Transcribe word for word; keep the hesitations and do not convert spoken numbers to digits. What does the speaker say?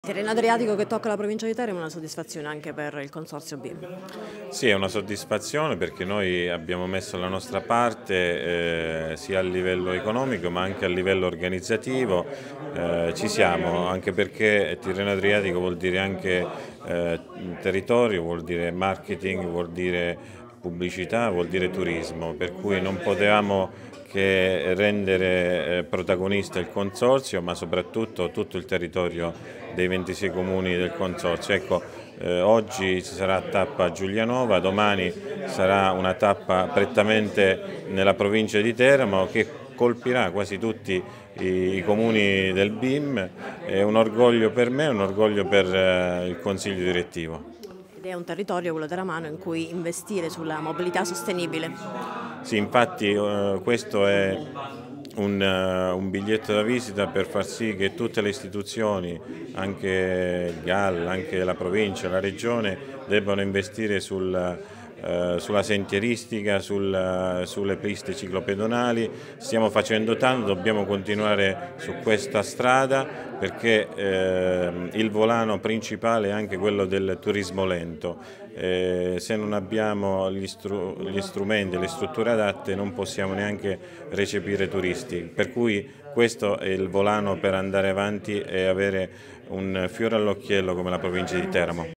Tirreno Adriatico che tocca la provincia di Teramo è una soddisfazione anche per il Consorzio B I M. Sì, è una soddisfazione perché noi abbiamo messo la nostra parte eh, sia a livello economico ma anche a livello organizzativo, eh, ci siamo, anche perché Tirreno Adriatico vuol dire anche eh, territorio, vuol dire marketing, vuol dire pubblicità, vuol dire turismo, per cui non potevamo che rendere eh, protagonista il Consorzio, ma soprattutto tutto il territorio dei ventisei comuni del Consorzio. Ecco, eh, oggi ci sarà tappa a Giulianova, domani sarà una tappa prettamente nella provincia di Teramo che colpirà quasi tutti i, i comuni del B I M. È un orgoglio per me, un orgoglio per eh, il Consiglio direttivo. Ed è un territorio, quello teramano, in cui investire sulla mobilità sostenibile. Sì, infatti eh, questo è un, uh, un biglietto da visita per far sì che tutte le istituzioni, anche il G A L, anche la provincia, la regione, debbano investire sul, uh, sulla sentieristica, sul, uh, sulle piste ciclopedonali. Stiamo facendo tanto, dobbiamo continuare su questa strada perché eh, il volano principale è anche quello del turismo lento. Eh, se non abbiamo gli, stru gli strumenti e le strutture adatte non possiamo neanche recepire turisti, per cui questo è il volano per andare avanti e avere un fiore all'occhiello come la provincia di Teramo.